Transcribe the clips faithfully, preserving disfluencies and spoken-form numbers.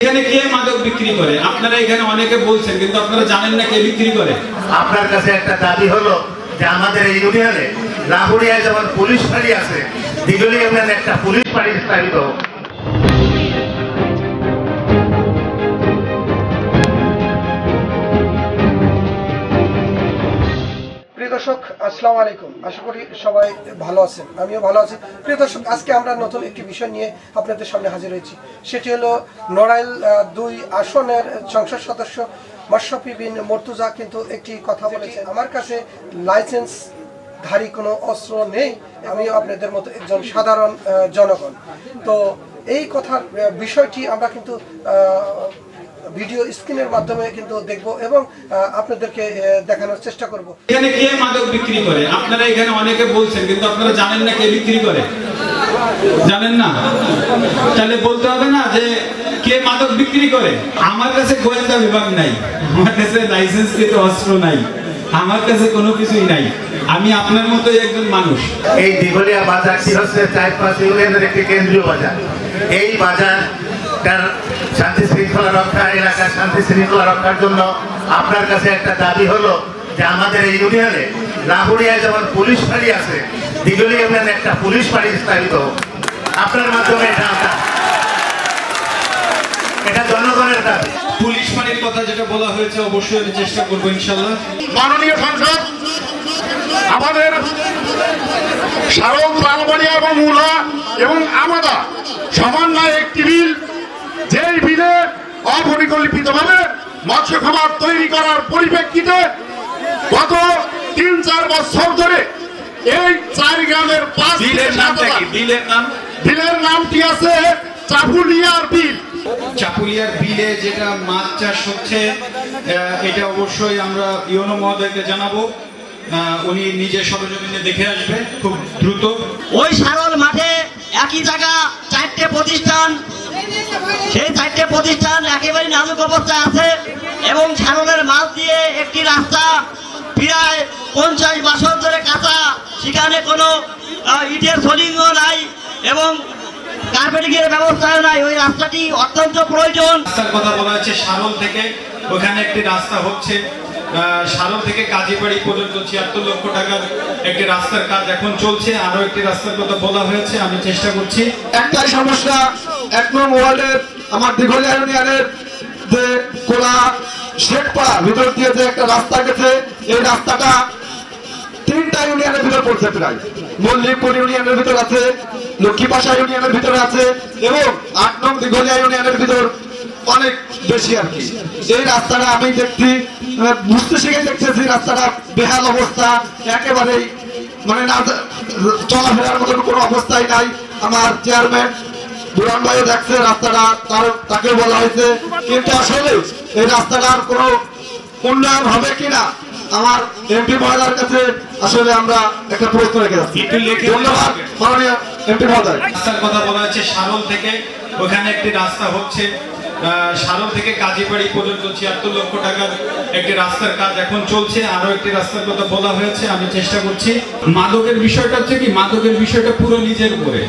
এখানে কে মাদক বিক্রি করে? আপনারা এখানে অনেকে বলছেন, কিন্তু আপনারা জানেন না কে বিক্রি করে। আপনার কাছে একটা দাবি হলো যে আমাদের এই ইউনিয়নে রাহুরিয়ায় যেমন পুলিশ ফাঁড়ি আছে, দিঘলি ইউনিয়নে একটা পুলিশ ফাঁড়ি স্থাপিত হোক। প্রিয় দর্শক, আসসালামু আলাইকুম। আশা করি সবাই ভালো আছেন, আমিও ভালো আছি। প্রিয় দর্শক, আজকে আমরা নতুন একটি বিষয় নিয়ে আপনাদের সামনে হাজির হয়েছি। সেটি হলো নড়াইল দুই আসনের সংসদ সদস্য মাশরাফি বিন মর্তুজা কিন্তু একটি কথা বলেছে, আমার কাছে লাইসেন্স ধারী কোনো অস্ত্র নেই, আমিও আপনাদের মতো একজন সাধারণ জনগণ। তো এই কথার বিষয়টি আমরা কিন্তু ভিডিও স্ক্রিনের মাধ্যমে কিন্তু দেখব এবং আপনাদেরকে দেখানোর চেষ্টা করব। এখানে কে মাদক বিক্রি করে? আপনারা এখানে অনেকে বলছেন, কিন্তু আপনারা জানেন না কে বিক্রি করে। জানেন না? তাহলে বলতে হবে না যে কে মাদক বিক্রি করে। আমার কাছে গোয়েন্দা বিভাগ নাই, আমার কাছে লাইসেন্সকৃত অস্ত্র নাই, আমার কাছে কোনো কিছুই নাই। আমি আপনার মতোই একজন মানুষ। এই দিঘলিয়া বাজারটি হচ্ছে চার পাঁচ ইউনিয়নের একটি কেন্দ্রীয় বাজার। এই বাজারটার শান্তি শৃঙ্খলা রক্ষা, এলাকার শান্তি শৃঙ্খলা রক্ষার জন্য আপনার কাছে একটা দাবি হলো যে আমাদের এই ইউনিয়নে রাহুরিয়ায় যেমন পুলিশ ফাঁড়ি আছে, দিঘলি ইউনিয়নে একটা পুলিশ ফাঁড়ি স্থাপিত হোক। আপনার মাধ্যমে এটা এটা জনগণের দাবি। পুলিশ ফাঁড়ির কথা যেটা বলা হয়েছে অবশ্যই আমি চেষ্টা করবো ইনশাল্লাহ। মাননীয় সংসদ আমাদের সারল লালবাড়িয়া এবং মুলা এবং আমাদা সমন্বয় একটি বিল, যেই বিলে অপরিকল্পিতভাবে মৎস্য খামার তৈরি করার পরিপ্রেক্ষিতে গত তিন চার বছর ধরে এই চার গ্রামের পাঁচ বিলের নাম কি? বিলের নাম বিলের নামটি আছে চাপুলিয়ার বিল। চাপুলিয়ার বিলে যেটা মাছ চাষ হচ্ছে, এটা অবশ্যই আমরা ইউনো মহোদয়কে জানাবো। উনি নিজে সরজমিনে দেখে আসবে খুব দ্রুত। ওই সারল মাঠে একই জায়গা চারটে প্রতিষ্ঠান, সেই চারটে প্রতিষ্ঠান একেবারে নাজুক অবস্থায় আছে এবং সারলের মাছ দিয়ে একটি রাস্তা প্রায় পঞ্চাশ বছর ধরে কাঁচা, সেখানে কোনো ইটের সোলিংও নাই এবং কার্পেটিং এর ব্যবস্থাও নাই। ওই রাস্তাটি অত্যন্ত প্রয়োজন। রাস্তার কথা বলা হচ্ছে সারল থেকে ওখানে একটি রাস্তা হচ্ছে, সারল থেকে কাজীবাড়ি পর্যন্ত ছিয়াত্তর লক্ষ টাকার একটি রাস্তার কাজ এখন চলছে। আরো একটি রাস্তার কথা বলা হয়েছে, আমি চেষ্টা করছি। একটাই সমস্যা, এক নম্বর ওয়ার্ডের আমার দিঘলিয়া ইউনিয়নের যে কোলা শেখপাড়া ভিতর দিয়ে যে একটা রাস্তা গেছে, এই রাস্তাটা তিনটা ইউনিয়নের ভিতর পড়ছে। প্রায় মল্লিকপুর ইউনিয়নের ভিতর আছে, লক্ষ্মীপাশা ইউনিয়নের ভিতরে আছে এবং আট নং দিঘলিয়া ইউনিয়নের ভিতর অনেক বেশি আর কি। এই রাস্তাটা আমি দেখছি, বুঝতে শিখে দেখতেছি রাস্তাটা বেহাল অবস্থা, একেবারেই মানে না চলাফেরার মতন কোনো অবস্থাই নাই। আমার চেয়ারম্যান দুরান ভাইও দেখছে রাস্তাটা, তার তাকে বলা হয়েছে, কিন্তু আসলে এই রাস্তাটার কোনো উন্নয়ন হবে কিনা আমার এমপি মহোদয়ের কাছে আসলে আমরা একটা প্রশ্ন রেখে যাচ্ছি। ধন্যবাদ মাননীয় এমপি মহোদয়। রাস্তার কথা বলা হচ্ছে সারল থেকে ওখানে একটি রাস্তা হচ্ছে, সারল থেকে কাজীবাড়ি পর্যন্ত ছিয়াত্তর লক্ষ টাকার একটি রাস্তার কাজ এখন চলছে। আরো একটি রাস্তার কথা বলা হয়েছে, আমি চেষ্টা করছি। মাদকের বিষয়টা হচ্ছে কি, মাদকের বিষয়টা পুরো নিজের উপরে।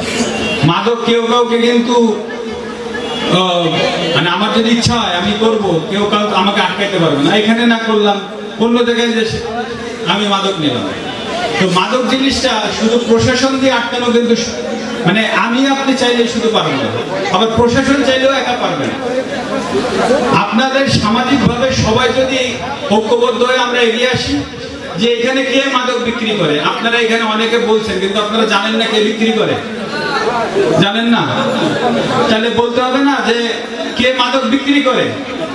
মাদক কেউ কাউকে কিন্তু মানে আমার যদি ইচ্ছা হয় আমি করব, কেউ কাউ আমাকে আটকাইতে পারবে না। এখানে না করলাম, অন্য জায়গায় যে আমি মাদক নিলাম। তো মাদক জিনিসটা শুধু প্রশাসন দিয়ে আটকানো কিন্তু মানে আমি আপনি চাইলে শুধু পারবেন না, আবার প্রশাসন চাইলেও একা পারবে না। আপনাদের সামাজিকভাবে সবাই যদি ঐক্যবদ্ধ হয়ে আমরা এগিয়ে আসি যে এখানে কে মাদক বিক্রি করে। আপনারা এখানে অনেকে বলছেন, কিন্তু আপনারা জানেন না কে বিক্রি করে। জানেন না? তাহলে বলতে হবে না যে কে মাদক বিক্রি করে।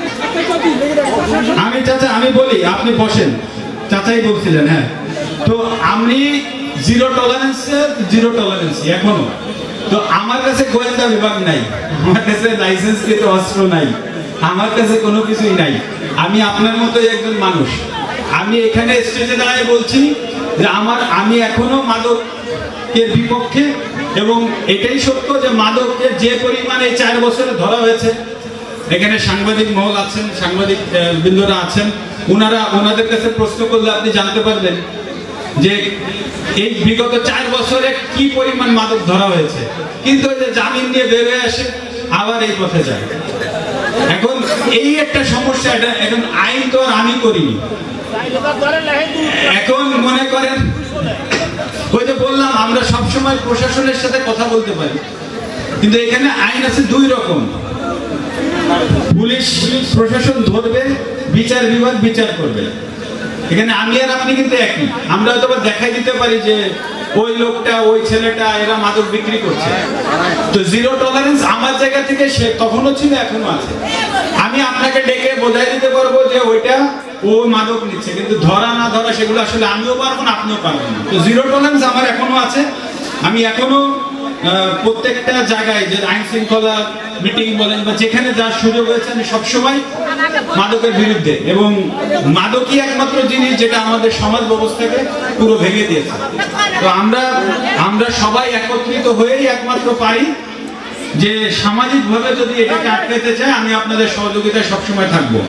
আমি চাচা আমি বলি, আপনি বসেন, চাচাই বলছিলেন। হ্যাঁ, তো আমি জিরো টলারেন্স, জিরো টলারেন্স এখনো। তো আমার কাছে গোয়েন্দা বিভাগ নাই, আমার কাছে লাইসেন্সকৃত অস্ত্র নাই, আমার কাছে কোনো কিছুই নাই। আমি আপনার মতোই একজন মানুষ। আমি এখানে স্টেজে দাঁড়িয়ে বলছি যে আমার আমি এখনো মাদকের বিপক্ষে, এবং এটাই সত্য যে মাদকের যে পরিমাণে এই চার বছরে ধরা হয়েছে, এখানে সাংবাদিক মহল আছেন, সাংবাদিক বৃন্দরা আছেন, ওনারা ওনাদের কাছে প্রশ্ন করলে আপনি জানতে পারবেন যে এই বিগত চার বছরে কি পরিমাণ মাদক ধরা হয়েছে। কিন্তু ওই যে জামিন নিয়ে বের হয়ে আসে, আবার এই পথে যায়। এখন এই একটা সমস্যা, এটা এখন আইন তো আর আমি করিনি। এখন মনে করেন ওই যে বললাম আমরা সবসময় প্রশাসনের সাথে কথা বলতে পারি, কিন্তু এখানে আইন আছে দুই রকম। পুলিশ প্রশাসন ধরবে, বিচার বিভাগ বিচার করবে। এখানে আমি আর আপনি কিন্তু একই। আমরা হয়তো দেখাই দিতে পারি যে ওই লোকটা, ওই ছেলেটা এরা মাদক বিক্রি করছে, তো জিরো টলারেন্স আমার জায়গা থেকে সে তখনও ছিল, এখনো আছে। আমি আপনাকে ডেকে বোঝাই দিতে পারবো যে ওইটা ও মাদক নিচ্ছে, কিন্তু ধরা না ধরা সেগুলো আসলে আমিও পারবো না, আপনিও পারবেন না। তো জিরো টলারেন্স আমার এখনো আছে। আমি এখনো প্রত্যেকটা জায়গায় যে আইন শৃঙ্খলা মিটিং বলেন বা যেখানে যার সুযোগ হয়েছে, আমি সবসময় মাদকের বিরুদ্ধে, এবং মাদকই একমাত্র জিনিস যেটা আমাদের সমাজ ব্যবস্থাকে পুরো ভেঙে দিয়েছে। তো আমরা আমরা সবাই একত্রিত হয়েই একমাত্র পারি যে সামাজিকভাবে যদি এটাকে আটকাতে চায়, আমি আপনাদের সহযোগিতায় সবসময় থাকবো।